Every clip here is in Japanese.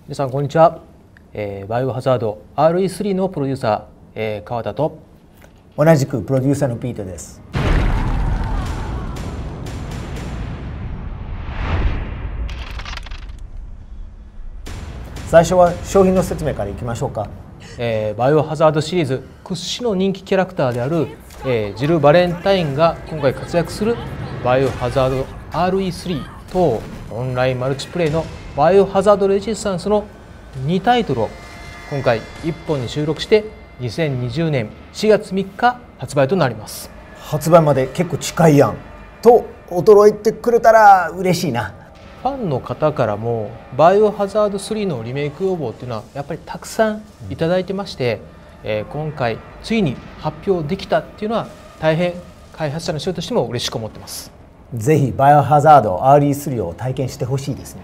皆さんこんにちは、バイオハザード RE3 のプロデューサー、川田と同じくプロデューサーのピートです。最初は商品の説明からいきましょうか。 バイオハザードシリーズ屈指の人気キャラクターである、ジル・バレンタインが今回活躍するバイオハザード RE3 とオンラインマルチプレイのバイオハザードレジスタンスの2タイトルを今回1本に収録して2020年4月3日発売となります。 発売まで結構近いやんと驚いてくれたら嬉しいな。 ファンの方からもバイオハザード3のリメイク要望っていうのはやっぱりたくさんいただいてまして、今回ついに発表できたっていうのは大変開発者の人としても嬉しく思ってます。 ぜひバイオハザード RE3 を体験してほしいですね。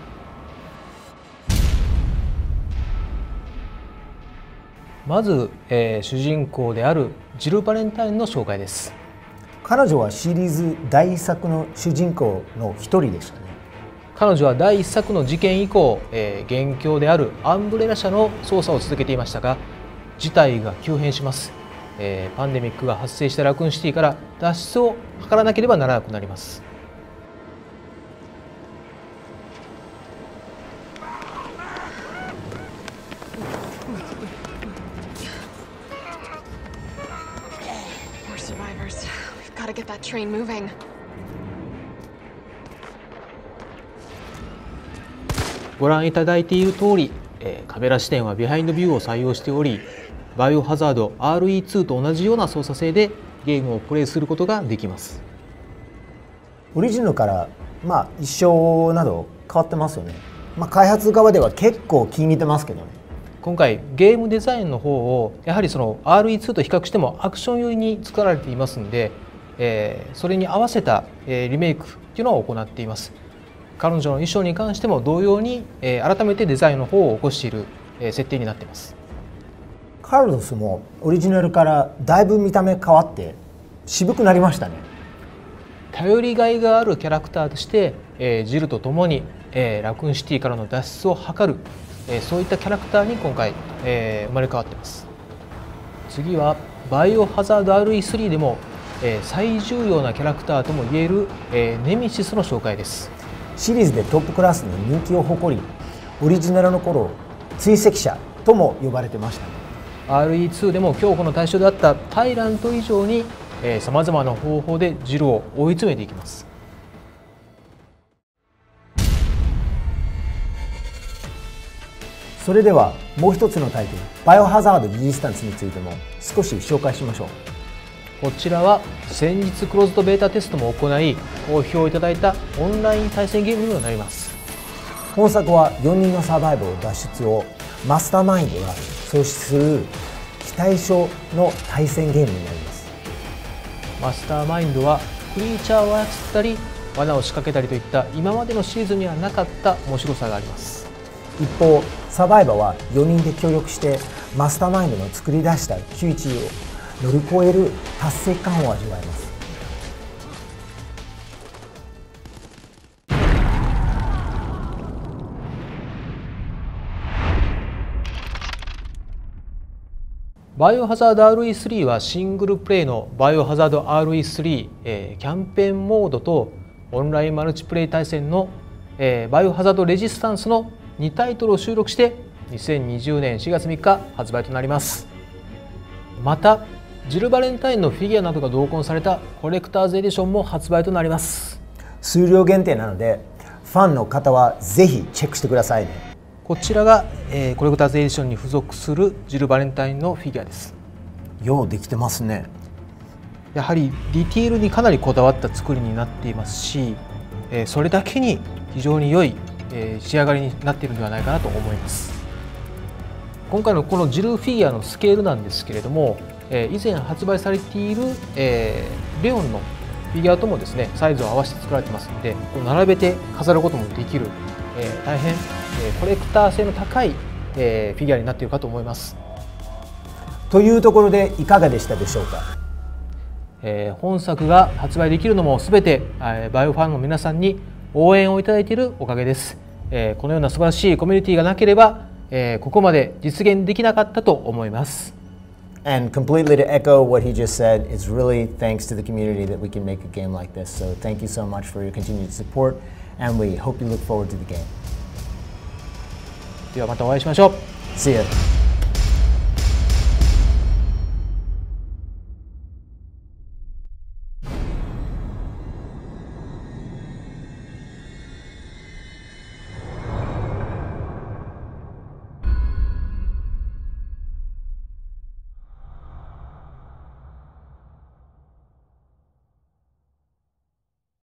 まず、主人公であるジル・バレンタインの紹介です。 彼女はシリーズ第1作の主人公の一人でしたね。 彼女は第1作の事件以降、元凶であるアンブレラ社の捜査を続けていましたが、事態が急変します。パンデミックが発生したラクーンシティから脱出を図らなければならなくなります。ご覧いただいている通り、カメラ視点はビハインドビューを採用しており、バイオハザード RE2 と同じような操作性でゲームをプレイすることができます。 オリジナルから一緒など変わってますよね。開発側では結構気に入ってますけどね。 今回ゲームデザインの方をやはりその RE2 と比較してもアクション寄りに作られていますので、それに合わせたリメイクっていうのを行っています。彼女の衣装に関しても同様に改めてデザインの方を起こしている設定になっています。 カルロスもオリジナルからだいぶ見た目変わって渋くなりましたね。 頼りがいがあるキャラクターとして、ジルと共に、ラクーンシティからの脱出を図る、そういったキャラクターに今回、生まれ変わっています。次はバイオハザード RE3 でも、最重要なキャラクターともいえる、ネメシスの紹介です。 シリーズでトップクラスの人気を誇り、オリジナルの頃追跡者とも呼ばれてましたね。 RE2 でも恐怖の対象であったタイラント以上にさまざまな方法でジルを追い詰めていきます。 それではもう一つのタイトル「バイオハザード・レジスタンス」についても少し紹介しましょう。 こちらは先日クローズドベータテストも行い好評いただいたオンライン対戦ゲームになります。 本作は4人のサバイバル脱出をマスターマインドが創出する非対称の対戦ゲームになります。 マスターマインドはクリーチャーを操ったり罠を仕掛けたりといった今までのシリーズにはなかった面白さがあります。 一方サバイバーは4人で協力してマスターマインドの作り出した窮地を乗り越える達成感を味わえます。 バイオハザード RE3 はシングルプレイのバイオハザード RE3、キャンペーンモードとオンラインマルチプレイ対戦の、バイオハザードレジスタンスの2タイトルを収録して2020年4月3日発売となります。またジル・バレンタインのフィギュアなどが同梱されたコレクターズエディションも発売となります。 数量限定なのでファンの方はぜひチェックしてくださいね。 こちらが、コレクターズエディションに付属するジル・バレンタインのフィギュアです。 ようできてますね。 やはりディティールにかなりこだわった作りになっていますし、それだけに非常に良い、仕上がりになっているのではないかなと思います。今回のこのジルフィギュアのスケールなんですけれども、以前発売されている、レオンのフィギュアともですねサイズを合わせて作られてますので、並べて飾ることもできる、大変、コレクター性の高い、フィギュアになっているかと思います。 というところでいかがでしたでしょうか。 本作が発売できるのも全てバイオファンの皆さんに応援をいただいているおかげです。 このような素晴らしいコミュニティがなければ、ここまで実現できなかったと思います。 And completely to echo what he just said, it's really thanks to the community that we can make a game like this. So thank you so much for your continued support, and we hope you look forward to the game. ではまたお会いしましょう。 See ya.